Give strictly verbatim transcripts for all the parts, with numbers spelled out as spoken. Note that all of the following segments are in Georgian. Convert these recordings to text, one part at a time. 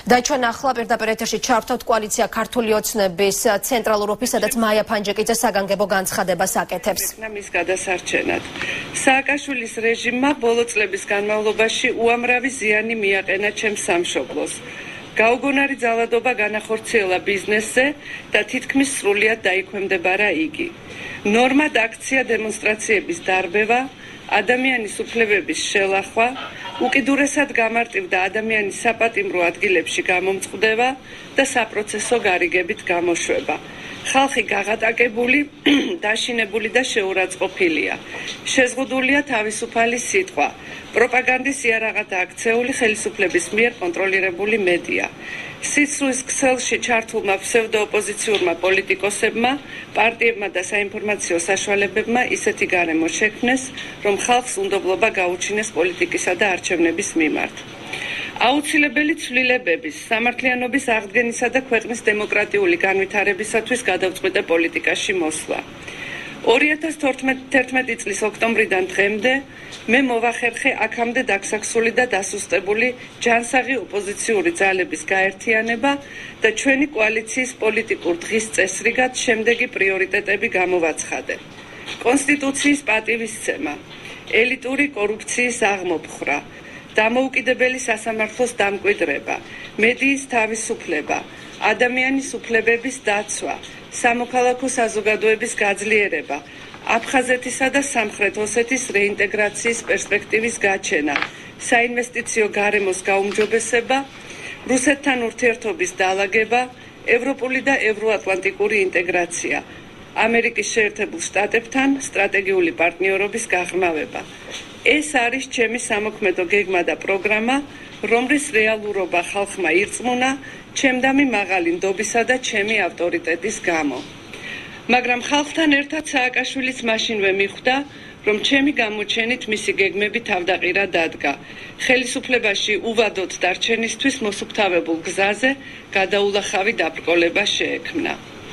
და ჩვენ ახლა პირდაპირ ეთერში ჩავთვალთ კოალიცია ქართული ოცნების ცენტრალურ ოფისს, სადაც მაია ფანჯეკიძე საგანგებო განცხადებას აკეთებს. მის გადასარჩენად. სააკაშვილის რეჟიმმა ბოლო წლების განმავლობაში უამრავი ზიანი მიაყენა ჩემს სამშობლოს. გაუგონარი ძალადობა განახორციელა ბიზნესზე და თითქმის სრულიად დაიქვემდებარა იგი. ნორმად აქცია დემონსტრაციების დარბევა, ადამიანის უფლებების შელახვა, უკიდურესად გამარტივდა ადამიანის საპატიმრო ადგილებში გამომწყდება და საპროცესო გარიგებით გამოშვება. ხალხი გაღატაკებული, დაშინებული და შეურაცხყოფილია. შეზღუდულია თავისუფალი სიტყვა. პროპაგანდის იარაღად აქცეული ხელისუფლების მიერ კონტროლირებული მედია. სიცრუის ქსელში ჩართულმა ფსევდოოპოზიციურმა პოლიტიკოსებმა, პარტიებმა და საინფორმაციო საშუალებებმა ისეთი გარემო შექმნეს, რომ ხალხს უნდობლობა გაუჩინეს პოლიტიკისა და არჩევნების მიმართ. აუცილებელი ცვლილებების, სამართლიანობის აღდგენისა და ქვეყნის დემოკრატიული განვითარებისათვის გადავწყვიტე პოლიტიკაში მოსვლა. ორი ათას თერთმეტი წლის ოქტომბრიდან დღემდე მე მოვახერხე აქამდე დაქსაქსული და დასუსტებული ჯანსაღი ოპოზიციური ძალების გაერთიანება და ჩვენი კოალიციის პოლიტიკურ დღის წესრიგად შემდეგი პრიორიტეტები გამოვაცხადე. კონსტიტუციის პატივისცემა, ელიტური კორუფციის აღმოფხვრა, დამოუკიდებელი სასამართლოს დამკვიდრება, მედიის თავისუფლება, ადამიანის უფლებების დაცვა, სამოქალაქო საზოგადოების გაძლიერება, აფხაზეთისა და სამხრეთ ოსეთის რეინტეგრაციის პერსპექტივის გაჩენა, საინვესტიციო გარემოს გაუმჯობესება, რუსეთთან ურთიერთობის დალაგება, ევროპული და ევროატლანტიკური ინტეგრაცია, ამერიკის შეერთებულ შტატებთან სტრატეგიული პარტნიორობის გაღრმავება. ეს არის ჩემი სამოქმედო გეგმა და პროგრამა, რომლის რეალურობა ხალხმა ირწმუნა ჩემდამი მაღალი ნდობისა და ჩემი ავტორიტეტის გამო. მაგრამ ხალხთან ერთად სააკაშვილიც მაშინვე მიხვდა, რომ ჩემი გამოჩენით მისი გეგმები თავდაყირა დადგა. ხელისუფლებაში უვადოდ დარჩენისთვის მოსუფთავებულ გზაზე გადაულახავი დაბრკოლება შეექმნა.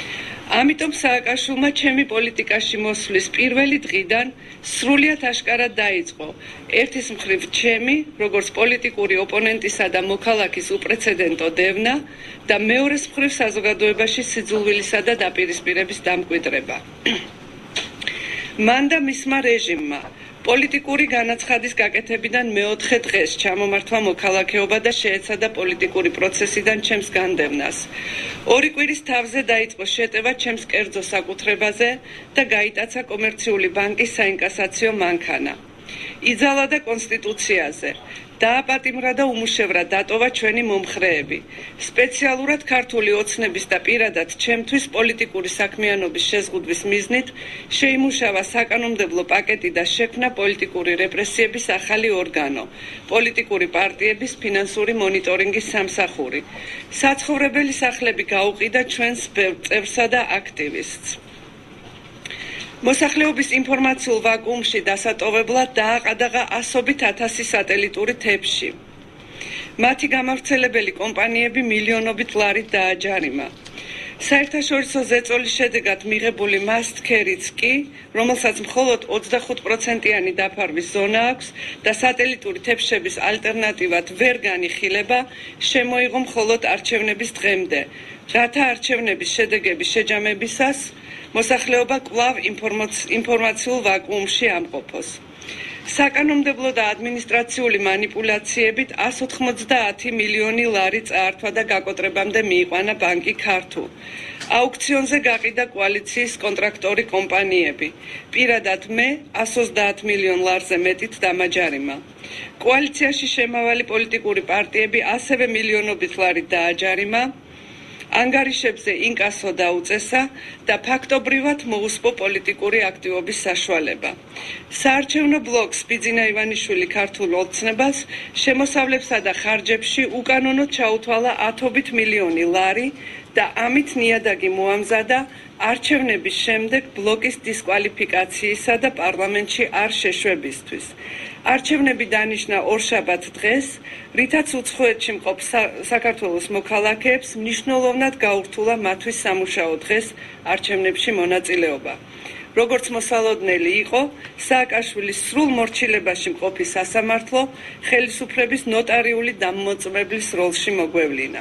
ამიტომ სააკაშვილმა ჩემი პოლიტიკაში მოსვლის პირველი დღიდან სრულიად აშკარად დაიწყო ერთის მხრივ ჩემი, როგორც პოლიტიკური ოპონენტისა და მოქალაქის უპრეცედენტო დევნა და მეორეს მხრივ საზოგადოებაში სიძულვილისა და დაპირისპირების დამკვიდრება. მან და მისმა რეჟიმმა პოლიტიკური განაცხადის გაკეთებიდან მეოთხე დღეს ჩამომართვა მოქალაქეობა და შეეცადა პოლიტიკური პროცესიდან ჩემს განდევნას. ორი კვირის თავზე დაიწყო შეტევა ჩემს კერძო საკუთრებაზე და გაიტაცა კომერციული ბანკის საინკასაციო მანქანა. იძალა და კონსტიტუციაზე. დააპატიმრა და უმუშევრა დატოვა ჩვენი მომხრეები. სპეციალურად ქართული ოცნების და პირადად ჩემთვის პოლიტიკური საქმიანობის შეზღუდვის მიზნით შეიმუშავა საკანონმდებლო პაკეტი და შექმნა პოლიტიკური რეპრესიების ახალი ორგანო, პოლიტიკური პარტიების ფინანსური მონიტორინგის სამსახური. საცხოვრებელი სახლები გაუყიდა ჩვენს წევრსა და აქტივისტს. მოსახლეობის ინფორმაციულ ვაკუუმში დასატოვებლად დააყადაღა ასობით ათასი სატელიტური თეფში. მათი გამავრცელებელი კომპანიები მილიონობით ლარით დააჯარიმა. საერთაშორისო ზეწოლის შედეგად მიღებული მასტქერიც კი, რომელსაც მხოლოდ ოცდახუთ პროცენტიანი დაფარვის ზონა აქვს და სატელიტური თეფშების ალტერნატივად ვერ განიხილება, შემოიღო მხოლოდ არჩევნების დღემდე, რათა არჩევნების შედეგების შეჯამებისას მოსახლეობა კვლავ ინფორმაციულ ვაკუუმში ამყოფოს. საკანონმდებლო და ადმინისტრაციული მანიპულაციებით ასი ოცდაათი მილიონი ლარი წაართვა და გაკოტრებამდე მიიყვანა ბანკი ქართულ. აუქციონზე გაყიდა კოალიციის კონტრაქტორი კომპანიები. პირადად მე ასი ოცდაათ მილიონ ლარზე მეტით დამაჯარიმა. კოალიციაში შემავალი პოლიტიკური პარტიები ასევე მილიონობით ლარით დააჯარიმა. ანგარიშებზე ინკასო დაუწესა და ფაქტობრივად მოუსპო პოლიტიკური აქტივობის საშუალება. საარჩევნო ბლოკს ბიძინა ივანიშვილი ქართულ ოცნებას შემოსავლებსა და ხარჯებში უკანონოდ ჩაუთვალა ათობით მილიონი ლარი და ამით ნიადაგი მოამზადა არჩევნების შემდეგ ბლოკის დისკვალიფიკაციისა და პარლამენტში არ შეშვებისთვის. არჩევნები დანიშნა ორშაბათ დღეს, რითაც უცხოეთში მყოფ საქართველოს მოქალაქეებს მნიშვნელოვნად გაურთულა მათთვის სამუშაო დღეს არჩევნებში მონაწილეობა. როგორც მოსალოდნელი იყო სააკაშვილის სრულ მორჩილებაში მყოფი სასამართლო ხელისუფლების ნოტარიული დამოწმებლის როლში მოგვევლინა.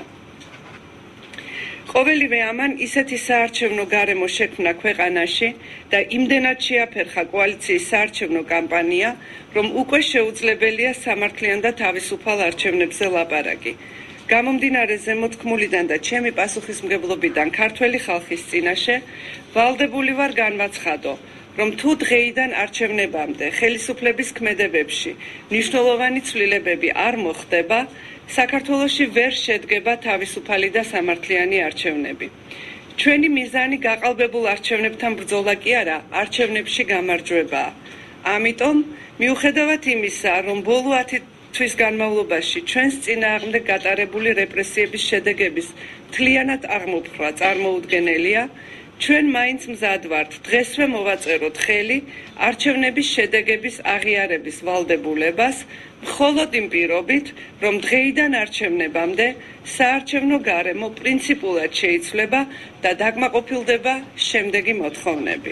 ყოველივე ამან ისეთი საარჩევნო გარემო შექმნა ქვეყანაში და იმდენად შეაფერხა კოალიციის საარჩევნო კამპანია, რომ უკვე შეუძლებელია სამართლიან და თავისუფალ არჩევნებზე ლაპარაკი. გამომდინარე ზემოთქმულიდან და ჩემი პასუხისმგებლობიდან ქართველი ხალხის წინაშე, ვალდებული ვარ განვაცხადო, რომ თუ დღეიდან არჩევნებამდე ხელისუფლების ქმედებებში მნიშვნელოვანი ცვლილებები არ მოხდება, საქართველოში ვერ შედგება თავისუფალი და სამართლიანი არჩევნები. ჩვენი მიზანი გაყალბებულ არჩევნებთან ბრძოლა კი არა, არჩევნებში გამარჯვებაა. ამიტომ, მიუხედავად იმისა, რომ ბოლო ათი თვის განმავლობაში ჩვენს წინააღმდეგ გატარებული რეპრესიების შედეგების მთლიანად აღმოფხვრა წარმოუდგენელია, ჩვენ მაინც მზად ვართ დღესვე მოვაწეროთ ხელი არჩევნების შედეგების აღიარების ვალდებულებას, მხოლოდ იმ პირობით, რომ დღეიდან არჩევნებამდე საარჩევნო გარემო პრინციპულად შეიცვლება და დაკმაყოფილდება შემდეგი მოთხოვნები.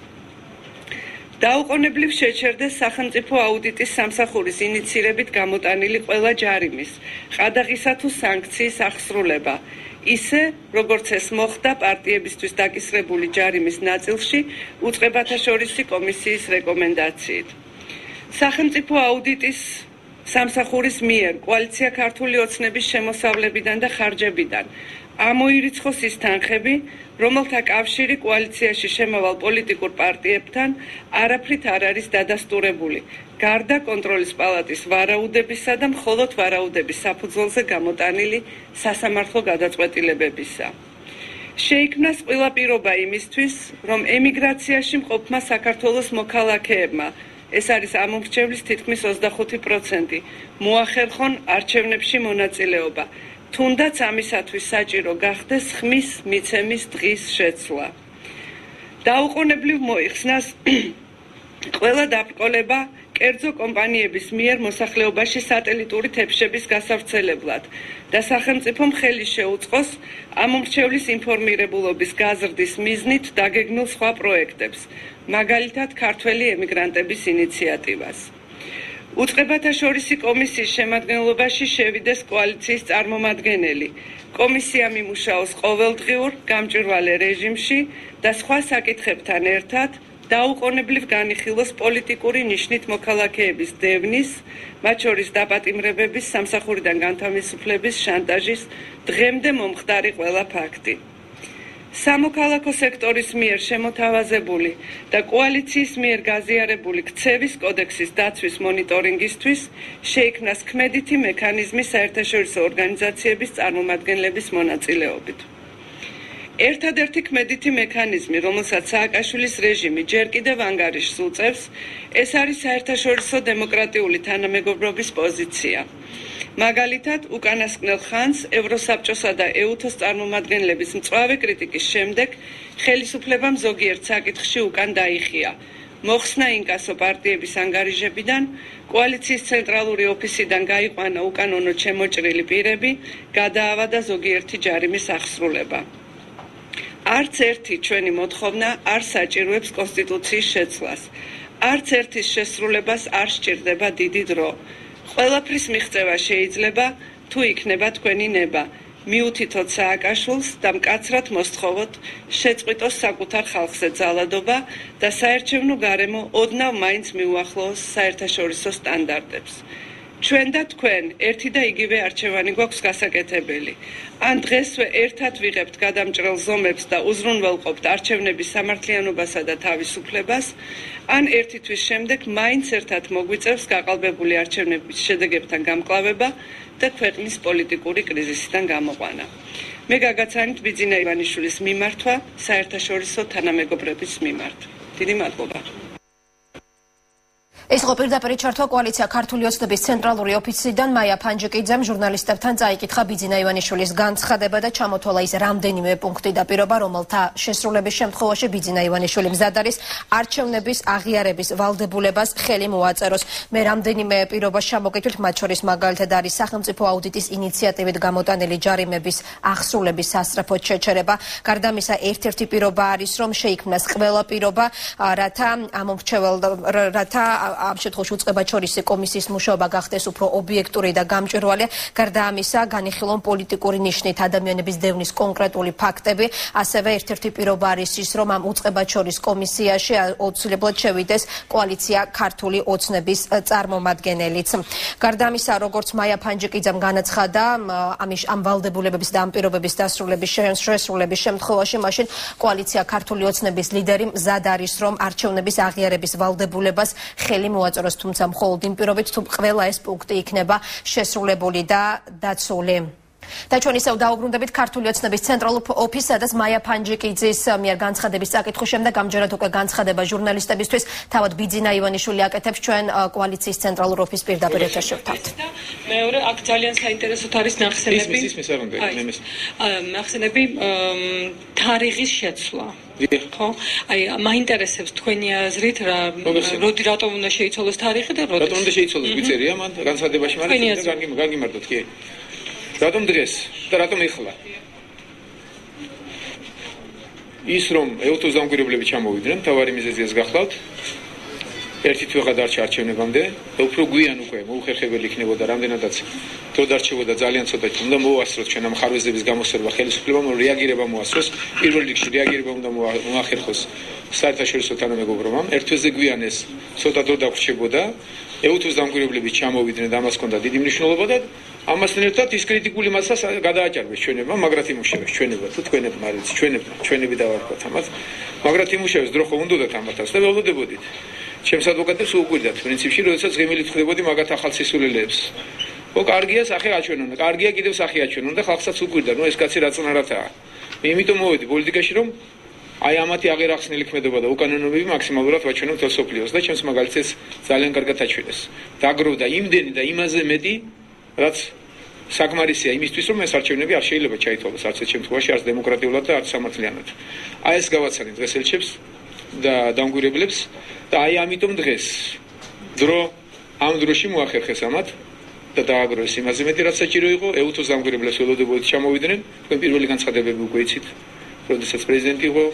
დაუყოვნებლივ შეჩერდეს სახელმწიფო აუდიტის სამსახურის ინიცირებით გამოტანილი ყველა ჯარიმის, ყადაღისა თუ სანქციის აღსრულება, ისე, როგორც ეს მოხდა პარტიებისთვის დაკისრებული ჯარიმის ნაწილში უწყებათაშორისი კომისიის რეკომენდაციით. სახელმწიფო აუდიტის სამსახურის მიერ კოალიცია ქართული ოცნების შემოსავლებიდან და ხარჯებიდან ამოირიცხოს ის თანხები, რომელთა კავშირი კოალიციაში შემავალ პოლიტიკურ პარტიებთან არაფრით არ არის დადასტურებული, გარდა კონტროლის პალატის ვარაუდებისა და მხოლოდ ვარაუდების საფუძველზე გამოტანილი სასამართლო გადაწყვეტილებებისა. შეიქმნა ყველა პირობა იმისთვის, რომ ემიგრაციაში მყოფმა საქართველოს მოქალაქეებმა, ეს არის ამომრჩევლის თითქმის ოცდახუთი პროცენტი, მოახერხონ არჩევნებში მონაწილეობა. თუნდაც ამისათვის საჭირო გახდეს ხმის მიცემის დღის შეცვლა. დაუყოვნებლივ მოიხსნას ყველა დაბრკოლება კერძო კომპანიების მიერ მოსახლეობაში სატელიტური თეფშების გასავრცელებლად და სახელმწიფომ ხელი შეუწყოს ამომრჩევლის ინფორმირებულობის გაზრდის მიზნით დაგეგმილ სხვა პროექტებს, მაგალითად ქართველი ემიგრანტების ინიციატივას. უწყებათაშორისი კომისიის შემადგენლობაში შევიდეს კოალიციის წარმომადგენელი. კომისია მიმუშაოს ყოველდღიურ გამჭვირვალე რეჟიმში და სხვა საკითხებთან ერთად დაუყოვნებლივ განიხილოს პოლიტიკური ნიშნით მოქალაქეების დევნის, მათ შორის დაპატიმრებების, სამსახურიდან განთავისუფლების, შანტაჟის დღემდე მომხდარი ყველა ფაქტი. სამოქალაქო სექტორის მიერ შემოთავაზებული და კოალიციის მიერ გაზიარებული ქცევის კოდექსის დაცვის მონიტორინგისთვის შეიქმნა ქმედითი მექანიზმი საერთაშორისო ორგანიზაციების წარმომადგენლების მონაწილეობით. ერთადერთი ქმედითი მექანიზმი, რომელსაც სააკაშვილის რეჟიმი ჯერ კიდევ ანგარიშს უწევს, ეს არის საერთაშორისო დემოკრატიული თანამეგობრობის პოზიცია. მაგალითად, უკანასკნელ ხანს ევროსაბჭოსა და ეუთოს წარმომადგენლების მწვავე კრიტიკის შემდეგ ხელისუფლებამ ზოგიერთ საკითხში უკან დაიხია. მოხსნა ინკასო პარტიების ანგარიშებიდან, კოალიციის ცენტრალური ოფისიდან გაიყვანა უკანონო შემოჭრილი პირები, გადაავადა ზოგიერთი ჯარიმის აღსრულება. არც ერთი ჩვენი მოთხოვნა არ საჭიროებს კონსტიტუციის შეცვლას. არც ერთის შესრულებას არ სჭირდება დიდი დრო. ყველაფრის მიღწევა შეიძლება, თუ იქნება თქვენი ნება. მიუთითოთ სააკაშვილს და მკაცრად მოსთხოვოთ შეწყვიტოს საკუთარ ხალხზე ძალადობა და საარჩევნო გარემო ოდნავ მაინც მიუახლოვოს საერთაშორისო სტანდარტებს. ჩვენ და თქვენ ერთი და იგივე არჩევანი გვაქვს გასაკეთებელი. ან დღესვე ერთად ვიღებთ გადამჭრელ ზომებს და უზრუნველყოფთ არჩევნების სამართლიანობასა და თავისუფლებას, ან ერთი თვის შემდეგ მაინც ერთად მოგვიწევს გაყალბებული არჩევნების შედეგებთან გამკლავება და ქვეყნის პოლიტიკური კრიზისიდან გამოყვანა. მე გაგაცანით ბიძინა ივანიშვილის მიმართვა საერთაშორისო თანამეგობრების მიმართ. დიდი მადლობა. ეს იყო პირდაპირ ჩართვა კოალიცია ქართული ოცნების ცენტრალური ოფისიდან მაია ფანჯიკიძემ ჟურნალისტებთან წაიკითხა ბიძინა ივანიშვილის განცხადება და ჩამოთვალა ის რამდენიმე პუნქტი და პირობა, რომელთა შესრულების შემთხვევაში ბიძინა ივანიშვილი მზად არის არჩევნების აღიარების ვალდებულებას ხელი მოაწეროს. მე რამდენიმე პირობას ჩამოგითვლით, მათ შორის მაგალითად არის სახელმწიფო აუდიტის ინიციატივით გამოტანილი ჯარიმების აღსრულების სასწრაფო შეჩერება. გარდა ამისა, ერთ-ერთი პირობა არის, რომ შეიქმნას ყველა პირობა, რათა ამომრჩეველ რათა ამ შემთხვევაში უწყებაჩორისი კომისიის მუშაობა გახდეს უფრო ობიექტური და გამჭვირვალე. გარდა ამისა, განიხილონ პოლიტიკური ნიშნით ადამიანების დევნის კონკრეტული ფაქტები. ასევე ერთ-ერთი პირობა არის ის, რომ ამ უწყებაჩორის კომისიაში აუცილებლად შევიდეს კოალიცია ქართული ოცნების წარმომადგენელიც. გარდა ამისა, როგორც მაია ფანჯიკიძემ განაცხადა, ამის ამ ვალდებულებების და ამ პირობების დასრულების შესრულების შემთხვევაში, მაშინ კოალიცია ქართული ოცნების ლიდერი მზად არის, რომ არჩევნების აღიარების ვალდებულებას ხელი მოაწეროს, თუმცა მხოლოდ იმ პირობით, თუ ყველა ეს პუნქტი იქნება შესრულებული და დაცული. და ჩვენ ისევ დაუბრუნდებით ქართული ოცნების ცენტრალურ ოფისს, სადაც მაია ფანჯიკიძის მიერ განცხადების წაკითხვის შემდეგ ამჯერად უკვე განცხადება ჟურნალისტებისთვის თავად ბიძინა ივანიშვილი აკეთებს ჩვენ კოალიციის ცენტრალურ ოფისს პირდაპირ ეთერში ვთავთ. მეორე აქ ძალიან საინტერესოთ არის ნახსენები. ისმის ისმის არ უნდა იმის. ნახსენები თარიღის შეცვლა. ხო? აი მაინტერესებს თქვენი აზრით რა როდი რატომ უნდა შეიცვალოს თარიღი და როდი რატომ უნდა შეიცვალოს გვიწერია მან განცხადებაში მაგრამ გაგიმართოთ კი რატომ დღეს და რატომ ეხლა ის რომ ეუთოს დამკვირვებლები ჩამოვიდნენ თავარი მიზეზიას გახლავთ ერთი თვე გადარჩა არჩევნებამდე და უფრო გვიან უკვე მოუხერხებელი იქნებოდა რამდენადაც დრო დარჩებოდა ძალიან ცოტა უნდა მოასწროს ჩვენ ამ ხარვეზების გამოსწორება ხელისუფლებამ რეაგირება მოასწროს პირველ რიგში რეაგირება უნდა მოახერხოს საერთაშორისო თანამეგობრობამ ერთ თვეზე გვიან ეს ცოტა დრო დავრჩებოდა ეუთოს დამკვირვებლები ჩამოვიდნენ და ამას ჰქონდა დიდი მნიშვნელობა და ამასთან ერთად ის კრიტიკული მასას გადააჭარბეს ჩვენებმა მაგრად იმუშავეს ჩვენება თუ თქვენებმა არის ჩვენებმა ჩვენები დავარქვათ ამას მაგრად იმუშავეს დრო ხო უნდათ ამათაც და ველოდებოდით ჩემს ადვოკატებს უყვირდათ პრინციპში როდესაც ღემილი ხდებოდი მაგათ ახალ სისულელეებს ო კარგია სახე აჩვენონ კარგია კიდევ სახე აჩვენონ და ხალხსაც უყვირდა ნუ ეს კაცი რა წნარათაა იმიტომ მოვედი პოლიტიკაში რომ აი ამათი აღარ ახსნილი იქნებოდა და უკანონოებები მაქსიმალურად ვაჩვენო მთელ სოფლიოს და ჩემს მაგალითს ძალიან კარგად აჩვენეს დაგროვდა იმდენი და იმაზე მეტი რაც საკმარისია იმისთვის რომ ეს არჩევნები არ შეიძლება ჩაითვალოს არც ერთ შემთხვევაში არც დემოკრატიულად და არც სამართლიანად აი ეს გავაცანით დღეს ელჩებს და დამკვირვებლებს და აი ამიტომ დღეს დრო ამ დროში მოახერხეს ამათ და დააგროვეს იმაზე მეტი რაც საჭირო იყო ეუთოს დამკვირვებლებს ველოდებოდით ჩამოვიდნენ თქვენ პირველი განცხადებები უკვე იცით როდესაც პრეზიდენტი იყო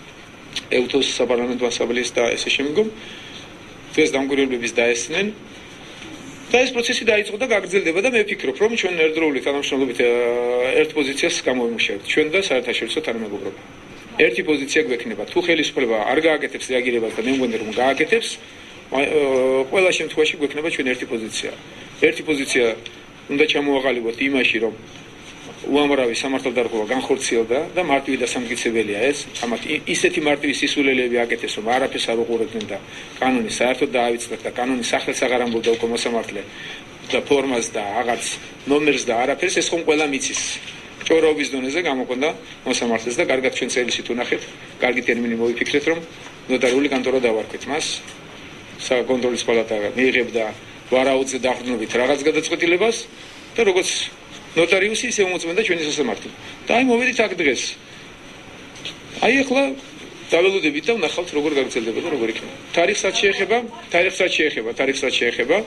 ეუთოს საპარლამენტო ასამბლეის და ესე შემდგომ დღეს დამკვირვებლების დაესწნენ და ეს პროცესი დაიწყო და გაგრძელდება და მე ვფიქრობ რომ ჩვენ ერთდროული თანამშრომლობით ერთ პოზიციას გამოვიმუშავებთ ჩვენ და საერთაშორისო თანამეგობრობა ერთი პოზიცია გვექნება თუ ხელისუფლება არ გააკეთებს რეაგირებას და მე მგონი რომ გააკეთებს ყველა შემთხვევაში გვექნება ჩვენ ერთი პოზიცია ერთი პოზიცია უნდა ჩამოაყალიბოთ იმაში რომ უამრავი სამართალდარღვევა განხორციელდა და მარტივი და სამტკიცებელია ეს ამათ ისეთი მარტივი სისულელეები აკეთეს რომ არაფერს არ უყურებდნენ და კანონი საერთოდ დაავიწყდა და კანონი სახელს აღარ ამბობდა უკვე მოსამართლე და ფორმას და რაღაც ნომერს და არაფერს ეს ხომ ყველა მიცის ჭორაობის დონეზე გამოყენდა მოსამართლეს და კარგად ჩვენ წერილით უნახეთ კარგი ტერმინი მოვიფიქრეთ რომ ნოტარიული კანტორა დავარქვეთ მას საკონტროლის პალატა მიიღებდა ვარაუდზე დაყრდნობით რაღაც გადაწყვეტილებას და როგორც ნოტარიუსი ისე უმოწმენდა ჩვენი სასამართლო. და აი მოვედით აქ დღეს. აი ახლა დაველოდებით და ვნახავთ როგორ გაგრძელდება და როგორ იქნება. თარიღსაც შეეხება, თარიღსაც შეეხება, თარიღსაც შეეხება.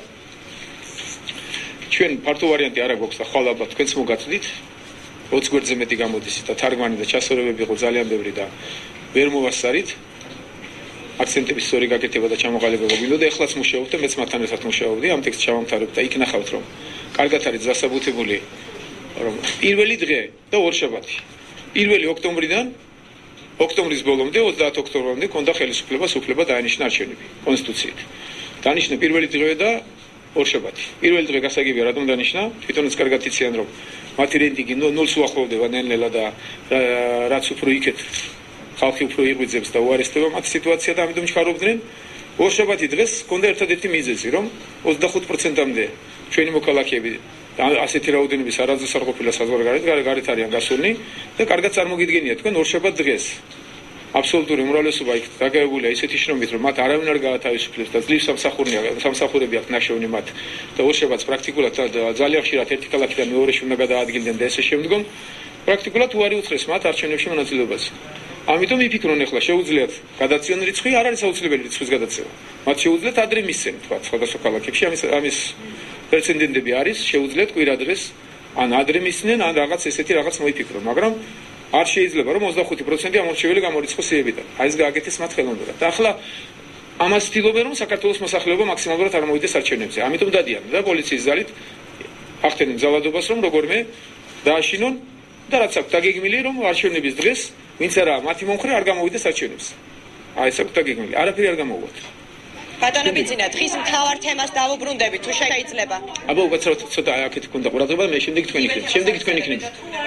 ჩვენ ფართო ვარიანტი არა გვაქვს და ხვალ ალბათ თქვენც მოგაწვდით. ოცი გვერდზე მეტი გამოდის და თარგმანი და ჩასწორებები იყო ძალიან ბევრი და ვერ მოვასწარით. აქცენტების სწორი გაკეთება და ჩამოყალიბება გვინდოდა ეხლაც მუშაობ და მეც მათთან ერთად მუშაობდი ამ ტექსტს ჩავამთავრებ და იქ ნახავთ რომ კარგად არის დასაბუთებული რომ პირველი დღე და ორშაბათი პირველი ოქტომბრიდან ოქტომბრის ბოლომდე ოცდაათი ოქტომბრამდე ქონდა ხელისუფლებას უფლება დაენიშნა არჩევნები კონსტიტუციით დანიშნა პირველი დღე და ორშაბათი პირველი დღე გასაგებია რატომ დანიშნა თვითონაც კარგად იციან რომ მათი რეიტინგი ნულს უახლოვდება ნელ-ნელა და რაც უფრო იქეთ ხალხი უფრო იღვიძებს და უარესდება მათ სიტუაცია და ამიტომ ჩქარობდნენ ორშაბათი დღეს ქონდა ერთადერთი მიზეზი რომ ოცდახუთ პროცენტამდე ჩვენი მოქალაქეები ასეთი რაოდენობის არაძოს არ ყოფილა საზღვარგარეთ გარეთ არიან გასულნი და კარგად წარმოგიდგენია თქვენ ორშაბათ დღეს აბსოლუტური უმრავლესობა იქ დაგეგმულია ისეთი შრომით, რომ მათ არავინ არ გაათავისუფლებს და ძლივ სამსახურია, სამსახურები აქვს ნაშოვნი მათ და უშევაც პრაქტიკულად ძალიან ხშირად ერთი ქალაქიდან მეორეში უნდა გადაადგილდნენ და ესე შემდგომ პრაქტიკულად უარი უთხრეს მათ არჩევნებში მონაწილეობას. ამიტომ იფიქრონ ახლა შეუძლიათ გადაცემული რიცხვი არ არის აუცილებელი რიცხვის გადაცემა. მათ შეუძლიათ ადრე მისცენ თქვა სხვადასხვა ქალაქებში ამის ამის პრეცედენტები არის, შეუძლიათ კვირადღეს ან ადრე მისცნენ ან რაღაც ესეთი რაღაც მოიფიქრონ, მაგრამ არ შეიძლება რომ ოცდახუთი პროცენტი ამორჩეველი გამორიცხოს სიებიდან. აი ეს გააკეთეს მათ ხელოვნურად. და ახლა ამას ცდილობენ რომ საქართველოს მოსახლეობა მაქსიმალურად არ მოვიდეს არჩევნებზე. ამიტომ დადიან და პოლიციის ძალით ახდენენ ძალადობას რომ როგორმე დააშინონ და რაც აქვს დაგეგმილი რომ არჩევნების დღეს ვინც არა მათი მომხრე არ გამოვიდეს არჩევნებზე. აი ეს აქვს დაგეგმილი. არაფერი არ გამოვიდეს. ბატონო ბიძინა, დღის მთავარ თემას დავუბრუნდები თუ შეიძლება. აბა უბრალოდ ცოტა აქეთ გქონდა ყურადღება, მე შემდეგ თქვენი იქნებით. შემდეგ თქვენი იქნებით.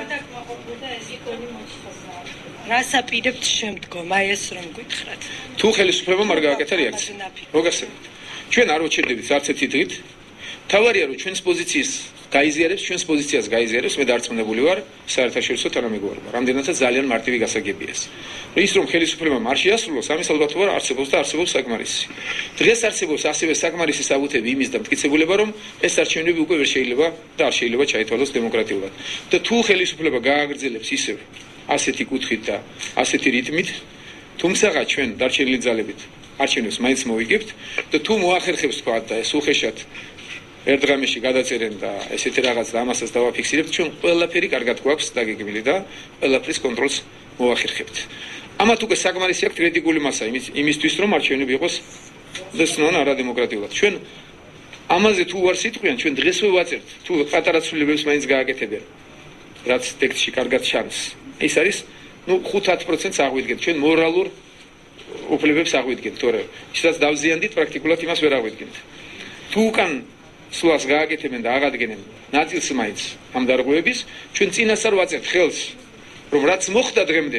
რას აპირებთ შემდგომ, აი ეს რომ გითხრათ. თუ ხელისუფლებამ არ გააკეთა რეაქცია. მოგახსენებთ. ჩვენ არ ვჩერდებით არც ერთი დღით. თავარია რომ ჩვენს პოზიციის გაიზიარებს, ჩვენს პოზიციას გაიზიარებს, მე დარწმუნებული ვარ, საერთაშორისო თანამეგობრობა. რამდენადაც ძალიან მარტივი გასაგებია ეს. ის რომ ხელისუფლებამ არ შეასრულოს, ამის ალბათ ვარ არსებობს და არსებობს საკმარისი. დღეს არსებობს ასევე საკმარისი საბუთები იმის და მტკიცებულება, რომ ეს არჩევნები უკვე ვერ შეიძლება და არ შეიძლება ჩაითვალოს დემოკრატიულად. და თუ ხელისუფლება გააგრძელებს ისევ ასეთი კუთხით და ასეთი რიტმით, თუმცა ჩვენ დარჩენილი ძალებით არჩევნებს მაინც მოვიგებთ და თუ მოახერხებს თქვა და ეს უხეშად ერთ დღეში გადაწერენ და ესეთი რაღაც და ამასაც დავაფიქსირებთ, ჩვენ ყველაფერი კარგად გვაქვს დაგეგმილი და ყველაფრის კონტროლს მოახერხებთ. ამათ უკვე საკმარისი აქვს კრიტიკული მასა იმისთვის, რომ არჩევნები იყოს ზუსტად არადემოკრატიულად. ჩვენ ამაზე თუ არ სიტყვიან, ჩვენ დღესვე ვაწერთ, თუ პატარა ცვლილებებს მაინც გააკეთებენ, რაც ტექსტში კარგად ჩანს. ეს არის, ну, ხუთად პროცენტს აღვიდგენთ, ჩვენ მორალურ უფლებებს აღვიდგენთ, თორე ისაც დავზიანდით, პრაქტიკულად იმას ვერ აღვიდგენთ. თუ უკან სულას გააკეთებენ და აღადგენენ ნაწილს მაინც ამ დარღვევების, ჩვენ წინასწარ ვაწერთ ხელს, რომ რაც მოხდა დღემდე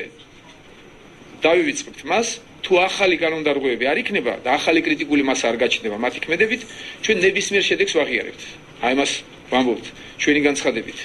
დავივიწყებთ მას, თუ ახალი კანონდარღვევები არ იქნება და ახალი კრიტიკული მასა არ გაჩნდება მათი ქმედებით, ჩვენ ნებისმიერ შედეგს ვაღიარებთ. აი მას ვამბობთ ჩვენი განცხადებით.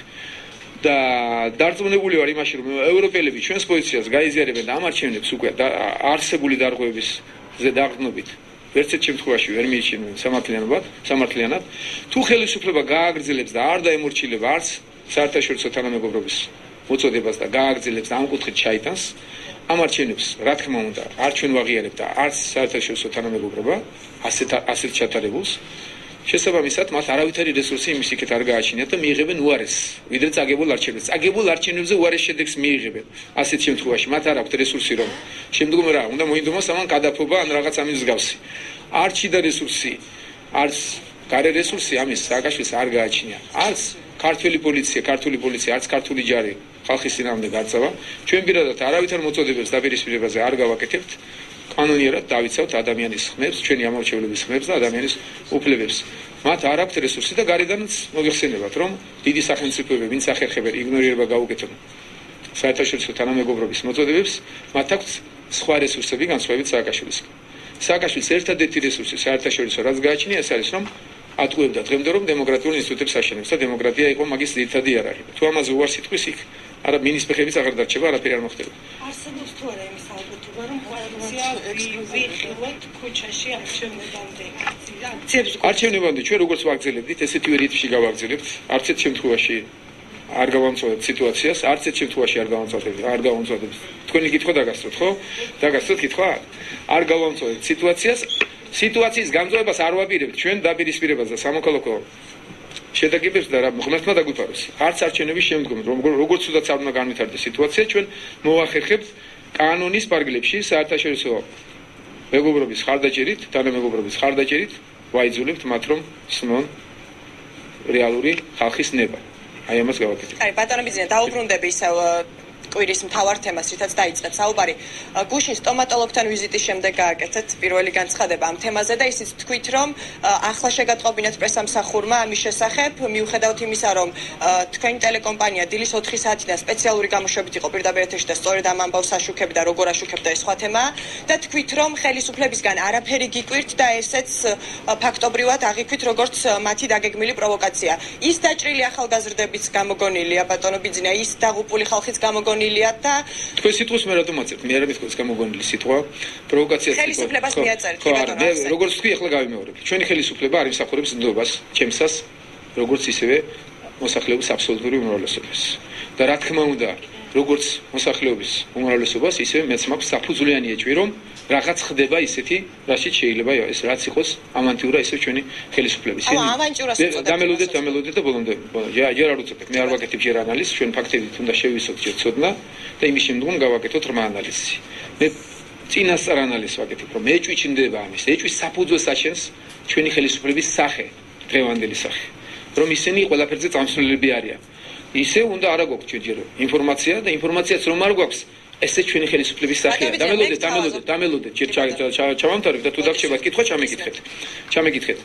და დარწმუნებული ვარ იმაში, რომ ევროპელები ჩვენს პოზიციას გაიზიარებენ და ამ არჩევნებს უკვე არსებული დარღვევებისზე დაყრდნობით ვერც ერთ შემთხვევაში ვერ მიიჩნევენ სამართლიანობად, სამართლიანად. თუ ხელისუფლება გააგრძელებს და არ დაემორჩილება არც საერთაშორისო თანამეგობრობის მოწოდებას და გააგრძელებს და ამ კუთხით ჩაიტანს, ამ არჩევნებს, რა თქმა უნდა, არ ჩვენ ვაღიარებთ და არც საერთაშორისო თანამეგობრობა ასეთ ასეთ ჩატარებულს. შესაბამისად, მათ არავითარი რესურსი იმის იქეთ არ გააჩინიათ და მიიღებენ უარეს, ვიდრე წაგებულ არჩევნებს. წაგებულ არჩევნებზე უარეს შედეგს მიიღებენ. ასეთ შემთხვევაში მათ არ აქვთ რესურსი, რომ შემდგომ რა უნდა მოინდომოს ამან გადაფობა ან რაღაც ამის მსგავსი. არჩი და რესურსი, არც გარე რესურსი ამის სააკაშვილს არ გააჩნია. არც ქართული პოლიცია, ქართული პოლიცია, არც ქართული ჯარი ხალხის წინააღმდეგ გაწევა. ჩვენ პირადად არავითარ მოწოდებებს დაპირისპირებაზე არ გავაკეთებთ. კანონიერად დავიცავთ ადამიანის ხმებს, ჩვენი ამორჩევლების ხმებს და ადამიანის უფლებებს. მათ არ აქვთ რესურსი და გარედანაც მოგეხსენებათ, რომ დიდი სახელმწიფოები, ვინც ახერხებენ იგნორირება გაუკეთონ საერთაშორისო თანამეგობრობის მოწოდებებს, მათ აქვთ სხვა რესურსები განსხვავებით სააკაშვილისგან. სააკაშვილის ერთადერთი რესურსი საერთაშორისო რაც გააჩნია, ეს არის, რომ ატყუებდა დღემდე, რომ დემოკრატიულ ინსტიტუტებს აშენებს და დემოკრატია იყო მაგის ძირითადი იარაღი. თუ ამაზე უარს იტყვის, იქ არა მინისტრების ფეხებიც აღარ დარჩება, არაფერი არ მოხდება. არსებობს თუ არა იმის ალბათობა, რომ კოალიცია ვიხილოთ ქუჩაში არჩევნებამდე. არჩევნებამდე ჩვენ როგორც ვაგრძელებდით, ესეთივე რიტმში გავაგრძელებთ. არც ერთ შემთხვევაში არ გავამწვავებთ სიტუაციას, არც ერთ შემთხვევაში არ გავამწვავებთ, არ გავამწვავებთ. თქვენი კითხვა დაგასწროთ, ხო? დაგასწროთ კითხვა? არ გავამწვავებთ სიტუაციას. სიტუაციის გამწვავებას არ ვაპირებთ ჩვენ დაპირისპირებას და სამოქალაქო შედეგებს და რა ღმერთმა დაგვიფაროს. არც არჩევნების შემდგომ, როგორც უდაც არ უნდა განვითარდეს სიტუაცია, ჩვენ მოახერხებთ კანონის პარგლებში საერთაშორისო მეგობრობის ხარდაჭერით, თანამეგობრობის ხარდაჭერით ვაიძულებთ მათ, რომ სმონ რეალური ხალხის ნება. აი ამას გავაკეთებთ. აი ბატონო ბიძინა, დაუბრუნდები ისევ კვირის მთავარ თემას, რითაც დაიწყეთ საუბარი. გუშინ სტომატოლოგთან ვიზიტის შემდეგ გააკეთეთ პირველი განცხადება ამ თემაზე და ისიც თქვით, რომ ახლა შეგატყობინეთ პრესამსახურმა ამის შესახებ, მიუხედავთ იმისა, რომ თქვენი ტელეკომპანია დილის ოთხი საათიდან სპეციალური გამოშვებით იყო პირდაპირ ეთერში და სწორედ ამ ამბავს აშუქებდა, როგორ აშუქებდა ეს სხვა თემაა და თქვით, რომ ხელისუფლებისგან არაფერი გიკვირთ და ესეც ფაქტობრივად აღიქვით, როგორც მათი დაგეგმილი პროვოკაცია. ის დაჭრილი ახალგაზრდებიც გამოგონილია, ბატონო ბიძინა, ის დაღუპული ხალხიც გამოგონილია გამოგონილია და თქვენ სიტყვის მე რატომ აწევთ? მე არ მithქვეს გამოგონილი სიტყვა, პროვოკაციას სიტყვა. ხელისუფლებას მიაწერთ, კი ბატონო. მე როგორც თქვი, ახლა გავიმეორებ. ჩვენი ხელისუფლება არ იმსახურებს ნდობას, ჩემსას, როგორც ისევე მოსახლეობის აბსოლუტური უმრავლესობას. და რა თქმა უნდა, როგორც მოსახლეობის უმრავლესობას, ისევე მეც მაქვს საფუძვლიანი ეჭვი, რომ რაღაც ხდება ისეთი, რაშიც შეიძლება ეს რაც იყოს ავანტიურა ისე ჩვენი ხელისუფლების. აუ, ავანტიურას უწოდებთ. დამელოდეთ, დამელოდეთ და ბოლომდე. ჯერ ჯერ არ უწოდებ. მე არ ვაკეთებ ჯერ ანალიზს, ჩვენ ფაქტებით უნდა შევისოთ ჯერ ცოდნა და იმის შემდგომ გავაკეთოთ რმა ანალიზი. მე წინასწარ ანალიზს ვაკეთებ, რომ ეჭვი ჩნდება ამის, ეჭვის საფუძველს აჩენს ჩვენი ხელისუფლების სახე, დღევანდელი სახე. რომ ისინი ყველაფერზე წამსვლელები არიან. ისე უნდა არა გვაქვს ჯერ ინფორმაცია და ინფორმაციაც რომ არ გვაქვს ესე ჩვენი ხელისუფლების სახეა. დამელოდეთ, დამელოდეთ, დამელოდეთ. ჯერ ჩავამთავრებ და თუ დაგჭირებათ კითხვა, ჩამეკითხეთ. ჩამეკითხეთ.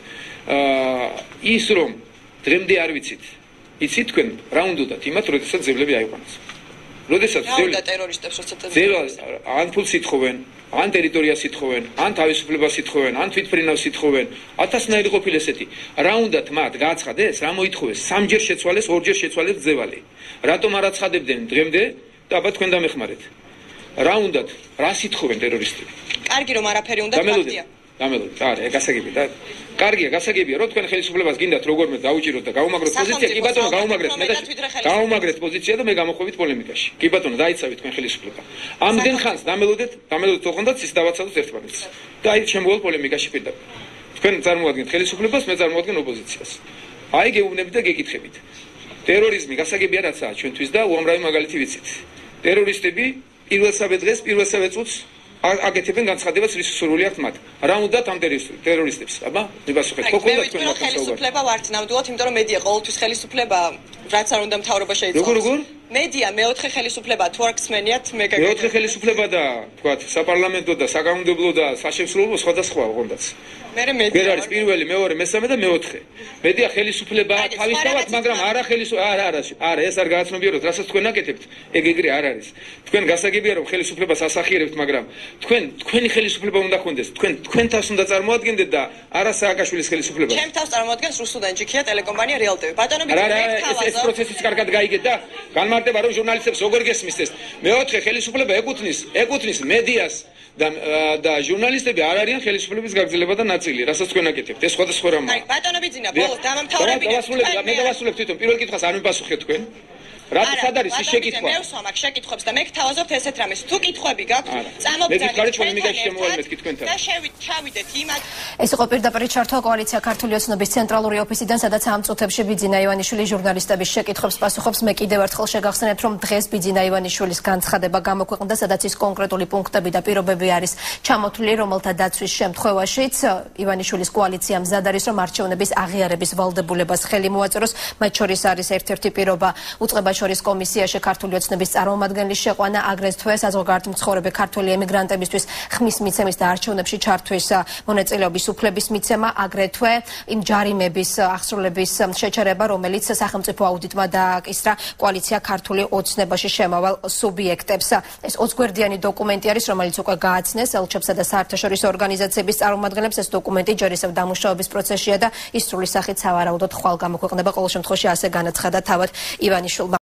აა ის რომ დღემდე არ ვიცით. იცით თქვენ რა უნდათ იმათ, როდესაც ძებლები აიყვანეს. როდესაც ძებლები ტერორისტებს როცა ძებლები ან ფულს ითხოვენ, ან ტერიტორიას ითხოვენ, ან თავისუფლებას ითხოვენ, ან თვითმფრინავს ითხოვენ. ათასნაირი ყოფილი ესეთი. რა უნდათ მათ გააცხადეს, რა მოითხოვეს? სამჯერ შეცვალეს, ორჯერ შეცვალეს ძევალი. რატომ არ აცხადებდნენ დღემდე? და აბა თქვენ დამეხმარეთ. რა უნდათ? რას ითხოვენ ტერორისტები? კარგი რომ არაფერი უნდა ფაქტია. დამელოდეთ. არა, გასაგებია და კარგია, გასაგებია, რომ თქვენ ხელისუფლებას გინდათ როგორმე დაუჭიროთ და გაუმაგროთ პოზიცია, კი ბატონო, გაუმაგრეთ, მე და გაუმაგრეთ პოზიცია და მე გამოხვევით პოლემიკაში. კი ბატონო, დაიცავით თქვენ ხელისუფლება. ამდენ ხანს დამელოდეთ, დამელოდეთ ოღონდ ის დავაცადოთ ერთმანეთს. და აი შემოვალ პოლემიკაში პირდაპირ. თქვენ წარმოადგენთ ხელისუფლებას, მე წარმოადგენ ოპოზიციას. აი გეუბნებით და გეკითხებით. ტერორიზმი გასაგებია რაცაა ჩვენთვის და უამრავი მაგალითი ვიცით. ტერორისტები პირველსავე დღეს, პირველსავე წუთს აკეთებენ განცხადებას, რის სურვილი აქვს მათ. რა უნდათ ამ ტერორისტებს? აბა, მიპასუხეთ. ხო, ყველა თქვენ მაგას ხელისუფლება ვართ, ნამდვილად, იმიტომ რომ მედია ყოველთვის ხელისუფლება, რაც არ უნდა მთავრობა შეიცვალოს. როგორ როგორ? მედია მეოთხე ხელისუფლება, თუ არ გსმენიათ, მე გაგიგებ. მეოთხე ხელისუფლება და, თქვათ, საპარლამენტო და საკანონმდებლო და საშემსრულო სხვადასხვა ოღონდაც. მე მედია ვერ არის პირველი, მეორე, მესამე და მეოთხე. მედია ხელისუფლება თავისთავად, მაგრამ არა ხელისუფლება, არა, არა, არა, ეს არ გააცნობიეროთ, რასაც თქვენ აკეთებთ, ეგ ეგრე არ არის. თქვენ გასაგებია რომ ხელისუფლებას ასახიერებთ, მაგრამ თქვენ თქვენი ხელისუფლება უნდა გქონდეს. თქვენ თქვენ თავს უნდა წარმოადგენდეთ და არა სააკაშვილის ხელისუფლებას. ჩემ თავს წარმოადგენს რუსუდან ჯიქია ტელეკომპანია რეალ ტივი. ბატონო ბიძინა, ეს ეს პროცესიც კარგად გაიგეთ და განმარტება რომ ჟურნალისტებს როგორ გესმის ეს. მეოთხე ხელისუფლება ეკუთვნის, ეკუთვნის მედიას და და ჟურნალისტები არ არიან ხელისუფლების გაგრძელება და ნაწილი, რასაც თქვენ აკეთებთ. ეს სხვადასხვა რამაა. აი, ბატონო ბიძინა, ბოლოს დამამთავრებია. მე დავასრულებ თვითონ პირველ კითხვას არ მიპასუხეთ თქვენ. რატო სად არის ის შეკითხვა? მე ვსვამ აქ შეკითხვებს და მე გთავაზობთ ესეთ რამეს. თუ კითხვები გაქვთ, წამობდეთ. მე გითხარით ჩვენ იმიგაში შემოვალმეთ კი თქვენთან. და შევიდეთ იმათ. ეს იყო პირდაპირ ჩართვა კოალიცია ქართული ოცნების ცენტრალური ოფისიდან, სადაც ამ წუთებში ბიძინა ივანიშვილი ჟურნალისტების შეკითხვებს პასუხობს. მე კიდევ ერთხელ შეგახსენებთ, რომ დღეს ბიძინა ივანიშვილის განცხადება გამოქვეყნდა, სადაც ის კონკრეტული პუნქტები და პირობები არის ჩამოთვლილი, რომელთა დაცვის შემთხვევაშიც ივანიშვილის კოალიცია მზად არის, რომ არჩევნების აღიარების ვალდებულებას ხელი მოაწეროს. მათ შორის არის ერთ-ერთი პირობა უწყება შორის კომისიაში ქართული ოცნების წარმომადგენლის შეყვანა, აგრეთვე საზოგადოებრივი ქართული ემიგრანტებისთვის ხმის მიცემის და არჩევნებში ჩართვის მონაწილეობის უფლების მიცემა, აგრეთვე იმ ჯარიმების აღსრულების შეჩერება, რომელიც სახელმწიფო აუდიტმა დააკისრა კოალიცია ქართული ოცნებაში შემავალ სუბიექტებს. ეს ოცგვერდიანი დოკუმენტი არის, რომელიც უკვე გააცნეს ელჩებსა და საერთაშორისო ორგანიზაციების წარმომადგენლებს. ეს დოკუმენტი ჯერ ისევ დამუშავების პროცესშია და ის სრული სახით სავარაუდოდ ხვალ გამოქვეყნება. ყოველ შემთხვევაში ასე განაცხადა თავად ივანიშვილმა.